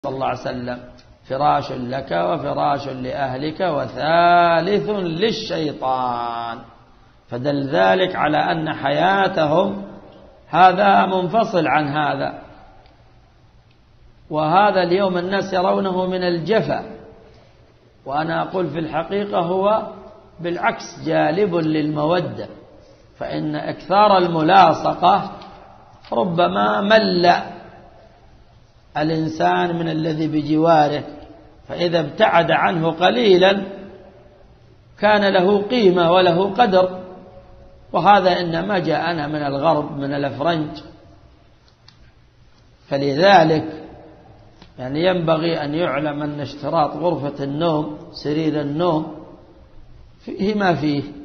صلى الله عليه وسلم: فراش لك وفراش لأهلك وثالث للشيطان. فدل ذلك على أن حياتهم هذا منفصل عن هذا. وهذا اليوم الناس يرونه من الجفا، وأنا أقول في الحقيقة هو بالعكس جالب للمودة، فإن إكثار الملاصقة ربما مل الإنسان من الذي بجواره، فإذا ابتعد عنه قليلا كان له قيمة وله قدر. وهذا إنما جاءنا من الغرب، من الأفرنج. فلذلك يعني ينبغي أن يعلم أن اشتراط غرفة النوم، سرير النوم، فيه ما فيه.